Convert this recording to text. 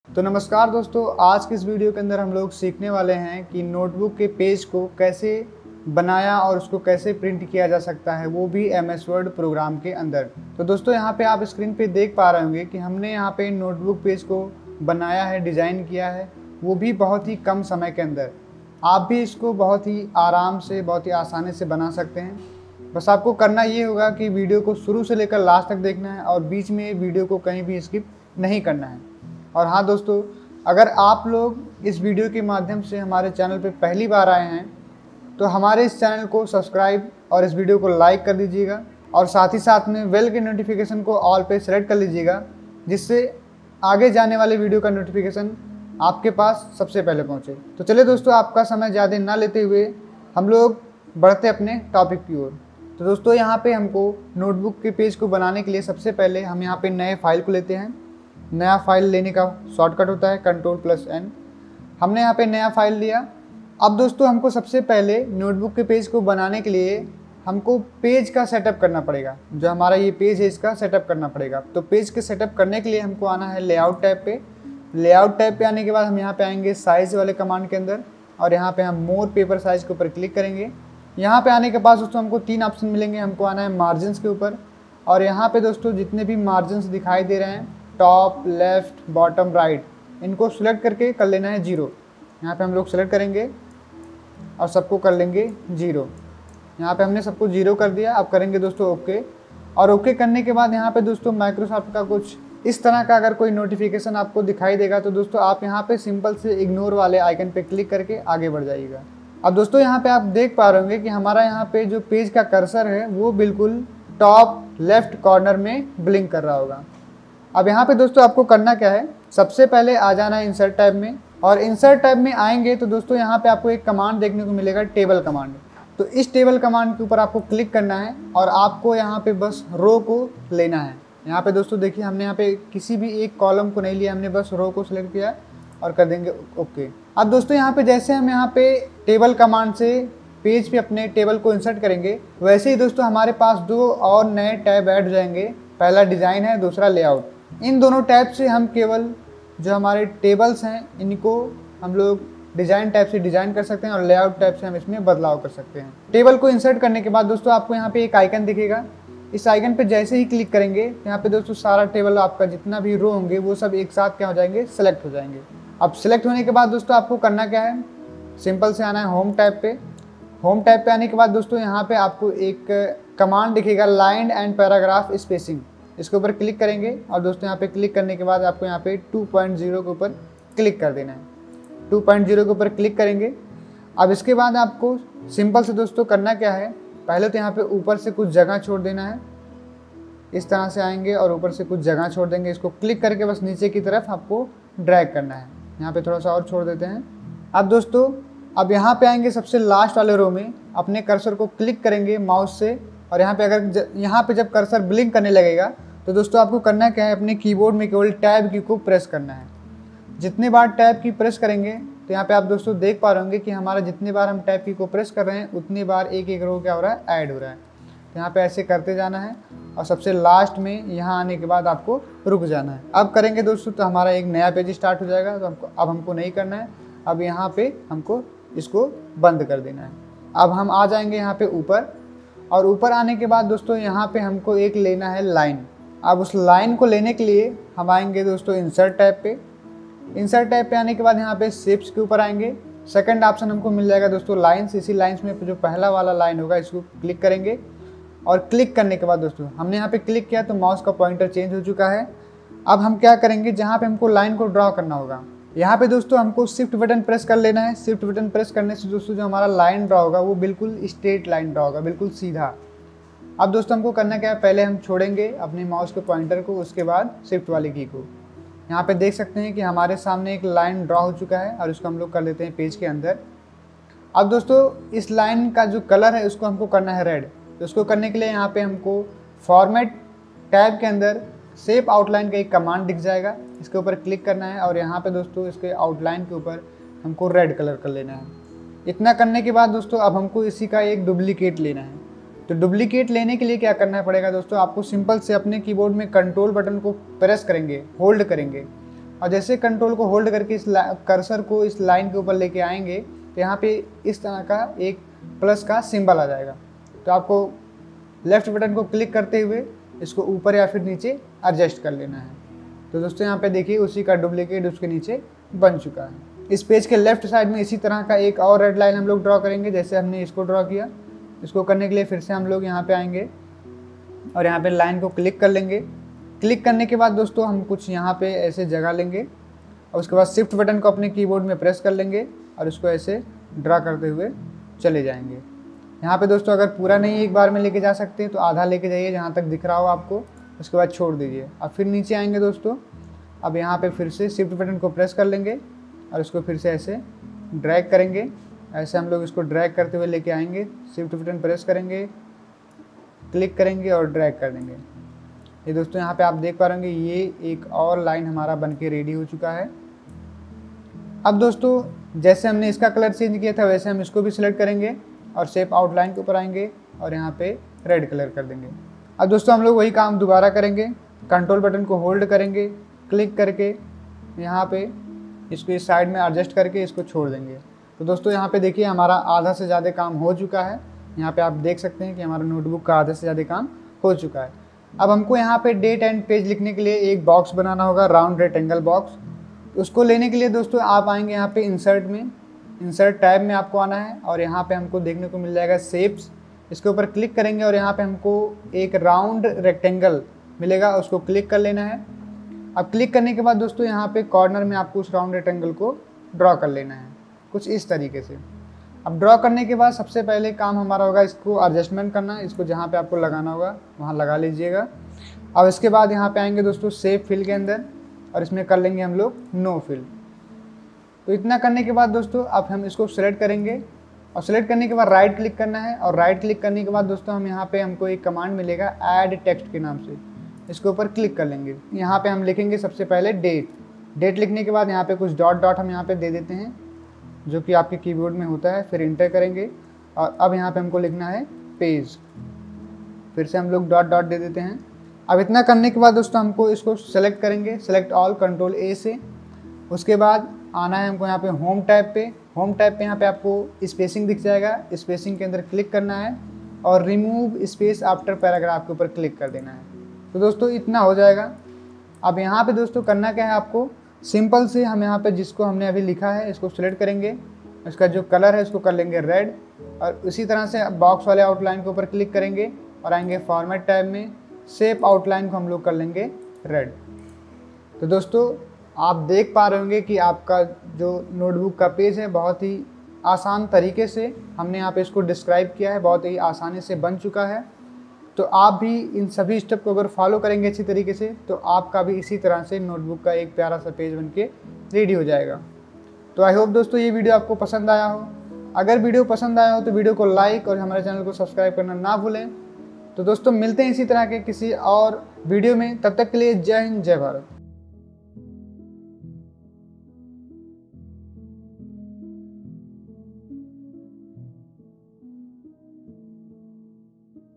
तो नमस्कार दोस्तों, आज के इस वीडियो के अंदर हम लोग सीखने वाले हैं कि नोटबुक के पेज को कैसे बनाया और उसको कैसे प्रिंट किया जा सकता है, वो भी MS वर्ड प्रोग्राम के अंदर। तो दोस्तों यहाँ पे आप स्क्रीन पे देख पा रहे होंगे कि हमने यहाँ पे नोटबुक पेज को बनाया है, डिज़ाइन किया है, वो भी बहुत ही कम समय के अंदर। आप भी इसको बहुत ही आराम से, बहुत ही आसानी से बना सकते हैं। बस आपको करना ये होगा कि वीडियो को शुरू से लेकर लास्ट तक देखना है और बीच में वीडियो को कहीं भी स्किप नहीं करना है। और हाँ दोस्तों, अगर आप लोग इस वीडियो के माध्यम से हमारे चैनल पर पहली बार आए हैं तो हमारे इस चैनल को सब्सक्राइब और इस वीडियो को लाइक कर दीजिएगा और साथ ही साथ में बेल के नोटिफिकेशन को ऑल पे सेलेक्ट कर लीजिएगा, जिससे आगे जाने वाले वीडियो का नोटिफिकेशन आपके पास सबसे पहले पहुंचे। तो चलिए दोस्तों, आपका समय ज़्यादा ना लेते हुए हम लोग बढ़ते अपने टॉपिक की ओर। तो दोस्तों यहाँ पे हमको नोटबुक के पेज को बनाने के लिए सबसे पहले हम यहाँ पे नए फाइल को लेते हैं। नया फाइल लेने का शॉर्टकट होता है Ctrl+N। हमने यहाँ पे नया फाइल लिया। अब दोस्तों हमको सबसे पहले नोटबुक के पेज को बनाने के लिए हमको पेज का सेटअप करना पड़ेगा। जो हमारा ये पेज है इसका सेटअप करना पड़ेगा। तो पेज के सेटअप करने के लिए हमको आना है लेआउट टैब पे। लेआउट टैब पे आने के बाद हम यहाँ पे आएंगे साइज़ वाले कमांड के अंदर और यहाँ पे हम मोर पेपर साइज़ के ऊपर क्लिक करेंगे। यहाँ पे आने के बाद दोस्तों हमको 3 ऑप्शन मिलेंगे। हमको आना है मार्जिन्स के ऊपर और यहाँ पे दोस्तों जितने भी मार्जिन्स दिखाई दे रहे हैं, टॉप, लेफ्ट, बॉटम, राइट, इनको सिलेक्ट करके कर लेना है 0। यहाँ पे हम लोग सेलेक्ट करेंगे और सबको कर लेंगे 0। यहाँ पे हमने सबको 0 कर दिया। अब करेंगे दोस्तों ओके। और ओके करने के बाद यहाँ पे दोस्तों माइक्रोसॉफ्ट का कुछ इस तरह का अगर कोई नोटिफिकेशन आपको दिखाई देगा तो दोस्तों आप यहाँ पे सिंपल से इग्नोर वाले आइकन पे क्लिक करके आगे बढ़ जाइएगा। अब दोस्तों यहाँ पे आप देख पा रहे होंगे कि हमारा यहाँ पे जो पेज का कर्सर है वो बिल्कुल टॉप लेफ्ट कॉर्नर में ब्लिंक कर रहा होगा। अब यहाँ पे दोस्तों आपको करना क्या है, सबसे पहले आ जाना है इंसर्ट टैब में और इंसर्ट टैब में आएंगे तो दोस्तों यहाँ पे आपको एक कमांड देखने को मिलेगा, टेबल कमांड। तो इस टेबल कमांड के ऊपर आपको क्लिक करना है और आपको यहाँ पे बस रो को लेना है। यहाँ पे दोस्तों देखिए, हमने यहाँ पे किसी भी एक कॉलम को नहीं लिया, हमने बस रो को सिलेक्ट किया और कर देंगे ओके। अब दोस्तों यहाँ पे जैसे हम यहाँ पे टेबल कमांड से पेज पे अपने टेबल को इंसर्ट करेंगे, वैसे ही दोस्तों हमारे पास 2 और नए टैब ऐड हो जाएंगे। पहला डिज़ाइन है, दूसरा लेआउट। इन दोनों टैब से हम केवल जो हमारे टेबल्स हैं इनको हम लोग डिज़ाइन टैब से डिज़ाइन कर सकते हैं और लेआउट टैब से हम इसमें बदलाव कर सकते हैं। टेबल को इंसर्ट करने के बाद दोस्तों आपको यहाँ पे एक आइकन दिखेगा। इस आइकन पे जैसे ही क्लिक करेंगे यहाँ पे दोस्तों सारा टेबल आपका जितना भी रो होंगे वो सब एक साथ क्या हो जाएंगे, सेलेक्ट हो जाएंगे। अब सेलेक्ट होने के बाद दोस्तों आपको करना क्या है, सिंपल से आना है होम टैब पे। होम टैब पे आने के बाद दोस्तों यहाँ पे आपको एक कमांड दिखेगा, लाइन एंड पैराग्राफ स्पेसिंग। इसके ऊपर क्लिक करेंगे और दोस्तों यहाँ पे क्लिक करने के बाद आपको यहाँ पे 2.0 के ऊपर क्लिक कर देना है। 2.0 के ऊपर क्लिक करेंगे। अब इसके बाद आपको सिंपल से दोस्तों करना क्या है, पहले तो यहाँ पे ऊपर से कुछ जगह छोड़ देना है। इस तरह से आएंगे और ऊपर से कुछ जगह छोड़ देंगे। इसको क्लिक करके बस नीचे की तरफ आपको ड्रैग करना है। यहाँ पे थोड़ा सा और छोड़ देते हैं। अब दोस्तों अब यहाँ पे आएंगे सबसे लास्ट वाले रो में, अपने कर्सर को क्लिक करेंगे माउस से और यहाँ पे अगर यहाँ पे जब कर्सर ब्लिंक करने लगेगा तो दोस्तों आपको करना क्या है, अपने कीबोर्ड में केवल टैब की को प्रेस करना है। जितने बार टैब की प्रेस करेंगे तो यहाँ पे आप दोस्तों देख पा रहे होंगे कि हमारा जितने बार हम टैब की को प्रेस कर रहे हैं उतनी बार एक एक रो क्या हो रहा है, ऐड हो रहा है। तो यहाँ पे ऐसे करते जाना है और सबसे लास्ट में यहाँ आने के बाद आपको रुक जाना है। अब करेंगे दोस्तों तो हमारा एक नया पेज स्टार्ट हो जाएगा। तो अब हमको नहीं करना है, अब यहाँ पे हमको इसको बंद कर देना है। अब हम आ जाएंगे यहाँ पे ऊपर और ऊपर आने के बाद दोस्तों यहाँ पे हमको एक लेना है लाइन। अब उस लाइन को लेने के लिए हम आएंगे दोस्तों इंसर्ट टैब पे। इंसर्ट टैब पे आने के बाद यहाँ पे शेप्स के ऊपर आएंगे। सेकंड ऑप्शन हमको मिल जाएगा दोस्तों लाइन्स। इसी लाइन्स में जो पहला वाला लाइन होगा इसको क्लिक करेंगे और क्लिक करने के बाद दोस्तों हमने यहाँ पे क्लिक किया तो माउस का पॉइंटर चेंज हो चुका है। अब हम क्या करेंगे, जहाँ पे हमको लाइन को ड्रॉ करना होगा यहाँ पे दोस्तों हमको शिफ्ट बटन प्रेस कर लेना है। शिफ्ट बटन प्रेस करने से दोस्तों जो हमारा लाइन ड्रॉ होगा वो बिल्कुल स्ट्रेट लाइन ड्रॉ होगा, बिल्कुल सीधा। अब दोस्तों हमको करना क्या है, पहले हम छोड़ेंगे अपने माउस के पॉइंटर को, उसके बाद शिफ्ट वाली की को। यहाँ पे देख सकते हैं कि हमारे सामने एक लाइन ड्रॉ हो चुका है और इसको हम लोग कर लेते हैं पेज के अंदर। अब दोस्तों इस लाइन का जो कलर है उसको हमको करना है रेड। तो इसको करने के लिए यहाँ पे हमको फॉर्मेट टैब के अंदर शेप आउटलाइन का एक कमांड दिख जाएगा। इसके ऊपर क्लिक करना है और यहाँ पे दोस्तों इसके आउटलाइन के ऊपर हमको रेड कलर कर लेना है। इतना करने के बाद दोस्तों अब हमको इसी का एक डुप्लीकेट लेना है। तो डुप्लीकेट लेने के लिए क्या करना पड़ेगा दोस्तों, आपको सिंपल से अपने कीबोर्ड में कंट्रोल बटन को प्रेस करेंगे, होल्ड करेंगे और जैसे कंट्रोल को होल्ड करके इस कर्सर को इस लाइन के ऊपर लेके आएंगे तो यहाँ पे इस तरह का एक प्लस का सिंबल आ जाएगा। तो आपको लेफ्ट बटन को क्लिक करते हुए इसको ऊपर या फिर नीचे एडजस्ट कर लेना है। तो दोस्तों यहाँ पे देखिए उसी का डुप्लीकेट उसके नीचे बन चुका है। इस पेज के लेफ्ट साइड में इसी तरह का एक और रेड लाइन हम लोग ड्रॉ करेंगे जैसे हमने इसको ड्रॉ किया। इसको करने के लिए फिर से हम लोग यहाँ पे आएंगे और यहाँ पे लाइन को क्लिक कर लेंगे। क्लिक करने के बाद दोस्तों हम कुछ यहाँ पे ऐसे जगह लेंगे और उसके बाद शिफ्ट बटन को अपने कीबोर्ड में प्रेस कर लेंगे और इसको ऐसे ड्रा करते हुए चले जाएंगे। यहाँ पे दोस्तों अगर पूरा नहीं एक बार में लेके जा सकते तो आधा लेके जाइए जहाँ तक दिख रहा हो आपको, उसके बाद छोड़ दीजिए। अब फिर नीचे आएंगे दोस्तों। अब यहाँ पे फिर से शिफ्ट बटन को प्रेस कर लेंगे और इसको फिर से ऐसे ड्रैग करेंगे। ऐसे हम लोग इसको ड्रैग करते हुए लेके आएंगे। शिफ्ट बटन प्रेस करेंगे, क्लिक करेंगे और ड्रैग कर देंगे। ये दोस्तों यहाँ पे आप देख पा रहे होंगे ये एक और लाइन हमारा बन के रेडी हो चुका है। अब दोस्तों जैसे हमने इसका कलर चेंज किया था वैसे हम इसको भी सिलेक्ट करेंगे और शेप आउटलाइन के ऊपर आएंगे और यहाँ पे रेड कलर कर देंगे। अब दोस्तों हम लोग वही काम दोबारा करेंगे। कंट्रोल बटन को होल्ड करेंगे, क्लिक करके यहाँ पे इसको इस साइड में एडजस्ट करके इसको छोड़ देंगे। तो दोस्तों यहाँ पे देखिए हमारा आधा से ज़्यादा काम हो चुका है। यहाँ पे आप देख सकते हैं कि हमारा नोटबुक का आधे से ज़्यादा काम हो चुका है। अब हमको यहाँ पे डेट एंड पेज लिखने के लिए एक बॉक्स बनाना होगा, राउंड रेक्टेंगल बॉक्स। उसको लेने के लिए दोस्तों आप आएंगे यहाँ पे इंसर्ट में, इंसर्ट टैब में आपको आना है और यहाँ पे हमको देखने को मिल जाएगा शेप्स। इसके ऊपर क्लिक करेंगे और यहाँ पे हमको एक राउंड रेक्टेंगल मिलेगा, उसको क्लिक कर लेना है। अब क्लिक करने के बाद दोस्तों यहाँ पे कॉर्नर में आपको उस राउंड रेक्टेंगल को ड्रॉ कर लेना है कुछ इस तरीके से। अब ड्रॉ करने के बाद सबसे पहले काम हमारा होगा इसको एडजस्टमेंट करना। इसको जहाँ पे आपको लगाना होगा वहाँ लगा लीजिएगा। अब इसके बाद यहाँ पे आएंगे दोस्तों शेप फिल के अंदर और इसमें कर लेंगे हम लोग नो फिल। तो इतना करने के बाद दोस्तों अब हम इसको सेलेक्ट करेंगे और सेलेक्ट करने के बाद राइट क्लिक करना है और राइट क्लिक करने के बाद दोस्तों हम यहाँ पे हमको एक कमांड मिलेगा ऐड टेक्स्ट के नाम से, इसके ऊपर क्लिक कर लेंगे। यहाँ पे हम लिखेंगे सबसे पहले डेट लिखने के बाद यहाँ पे कुछ डॉट डॉट हम यहाँ पे दे देते हैं जो कि आपके कीबोर्ड में होता है। फिर इंटर करेंगे और अब यहाँ पे हमको लिखना है पेज, फिर से हम लोग डॉट डॉट दे देते हैं। अब इतना करने के बाद दोस्तों हमको इसको सेलेक्ट करेंगे, सेलेक्ट ऑल कंट्रोल ए से। उसके बाद आना है हमको यहाँ पे होम टैब पे। होम टैब पे यहाँ पे आपको स्पेसिंग दिख जाएगा, स्पेसिंग के अंदर क्लिक करना है और रिमूव स्पेस आफ्टर पैराग्राफ के ऊपर क्लिक कर देना है। तो दोस्तों इतना हो जाएगा। अब यहाँ पे दोस्तों करना क्या है आपको, सिंपल से हम यहाँ पे जिसको हमने अभी लिखा है इसको सिलेक्ट करेंगे, इसका जो कलर है इसको कर लेंगे रेड और उसी तरह से बॉक्स वाले आउटलाइन के ऊपर क्लिक करेंगे और आएंगे फॉर्मेट टैब में, शेप आउटलाइन को हम लोग कर लेंगे रेड। तो दोस्तों आप देख पा रहे होंगे कि आपका जो नोटबुक का पेज है बहुत ही आसान तरीके से हमने यहाँ पे इसको डिस्क्राइब किया है, बहुत ही आसानी से बन चुका है। तो आप भी इन सभी स्टेप को अगर फॉलो करेंगे अच्छी तरीके से तो आपका भी इसी तरह से नोटबुक का एक प्यारा सा पेज बनके रेडी हो जाएगा। तो आई होप दोस्तों ये वीडियो आपको पसंद आया हो। अगर वीडियो पसंद आया हो तो वीडियो को लाइक और हमारे चैनल को सब्सक्राइब करना ना भूलें। तो दोस्तों मिलते हैं इसी तरह के किसी और वीडियो में, तब तक के लिए जय हिंद जय भारत।